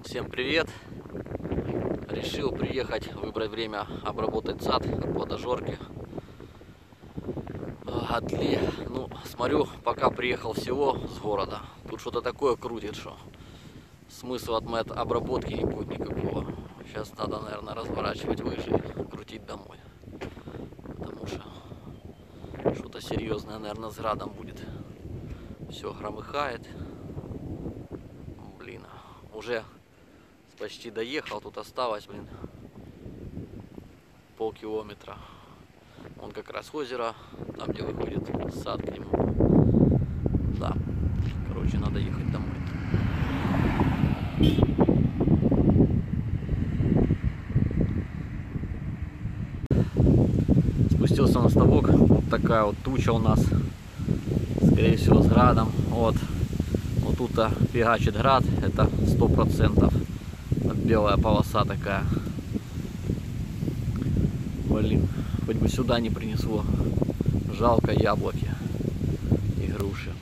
Всем привет! Решил приехать, выбрать время обработать сад от плодожорки. Ну, смотрю, пока приехал всего с города, тут что-то такое крутит, что смысла от обработки не будет никакого. Сейчас надо, наверное, разворачивать лыжи и крутить домой. Потому что что-то серьезное, наверное, с градом будет. Все громыхает. Блин, уже почти доехал, тут осталось, полкилометра. Он как раз озеро, там где выходит сад к нему. Да, короче, надо ехать домой. Спустился на ставок, вот такая вот туча у нас, скорее всего с градом. Вот тут фигачит град, это 100%. Вот белая полоса такая. Блин, хоть бы сюда не принесло. Жалко яблоки и груши.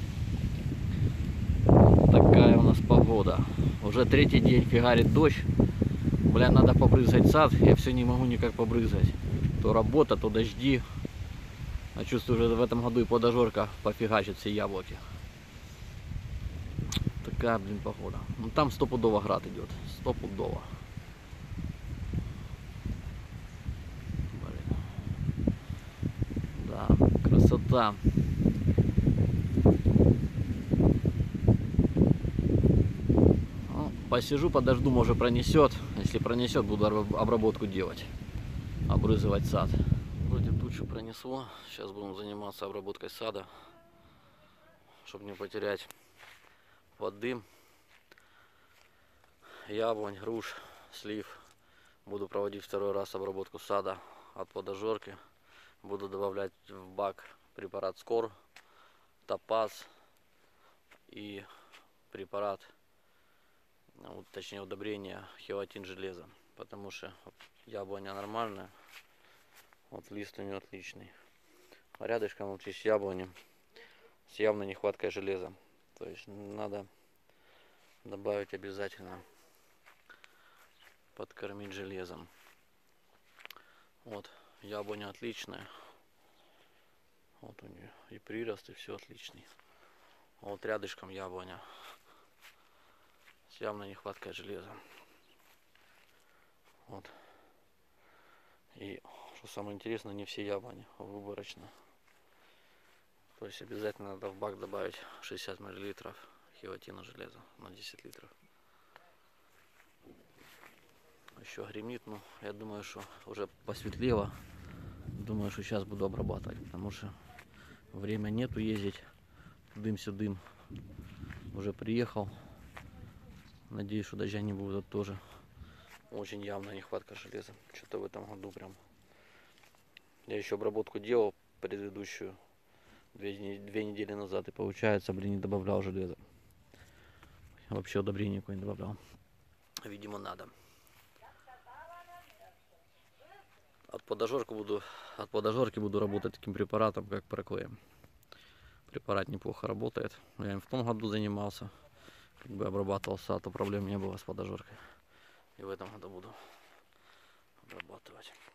Такая у нас погода. Уже третий день фигарит дождь. Бля, надо побрызгать сад. Я все не могу никак побрызгать. То работа, то дожди. А чувствую, уже в этом году и плодожорка пофигачит все яблоки. Такая, блин, погода. Ну там стопудово град идет. Стопудово. Да, красота. Ну, посижу, подожду, может пронесет. Если пронесет, буду обработку делать. Обрызывать сад. Вроде тучу пронесло. Сейчас будем заниматься обработкой сада, чтобы не потерять воды. Яблонь, груш, слив. Буду проводить второй раз обработку сада от плодожорки. Буду добавлять в бак препарат Скор, Топаз и препарат, точнее удобрение хелатин железа. Потому что яблоня нормальная. Вот лист у нее отличный. А рядышком вот есть яблони с явной нехваткой железа. То есть надо добавить обязательно, подкормить железом. Вот яблоня отличная. Вот у нее и прирост, и все отличный. А вот рядышком яблоня с явной нехваткой железа. Вот. И что самое интересное, не все яблони, выборочно. То есть обязательно надо в бак добавить 60 мл хелатина железа на 10 литров. Еще гремит, но я думаю, что уже посветлело. Думаю, что сейчас буду обрабатывать, потому что время нету ездить дым-сюдым. Уже приехал. Надеюсь, что дождя не будет тоже. Очень явная нехватка железа. Что-то в этом году прям. Я еще обработку делал предыдущую две недели назад, и получается, блин, не добавлял железа. Вообще удобрения никакой не добавлял. Видимо, надо. От плодожорки буду работать таким препаратом, как Проклеем. Препарат неплохо работает. Я им в том году занимался, как бы обрабатывал сад, то проблем не было с плодожоркой. И в этом году буду обрабатывать.